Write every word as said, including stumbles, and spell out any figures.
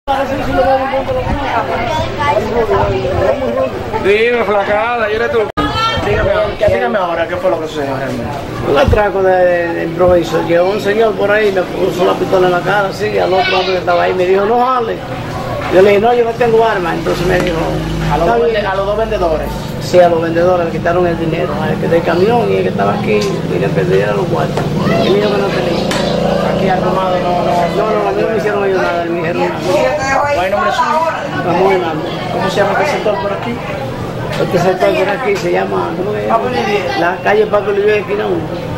Dime, flacada, yo eres tú. Dígame, dígame ahora qué fue lo que sucedió realmente. Un atraco de, de improviso. Llegó un señor por ahí, me puso la pistola en la cara, así, al otro hombre que estaba ahí me dijo, no jale. Yo le dije, no, yo no tengo arma. Entonces me dijo, A los, "Está dos, bien". vende- a los dos vendedores. Sí, a los vendedores le quitaron el dinero, al que del camión y el que estaba aquí, y le perdieron los cuartos. El niño que no tenía. Aquí armado no, no. No, no, a mí no me hicieron ellos nada, me dijeron nada. ¿Cuál es el nombre suyo? Ramón Hernández. ¿Cómo se llama este sector por aquí? Este sector por aquí se llama, ¿cómo se llama? La calle Paco Olivier, esquina uno.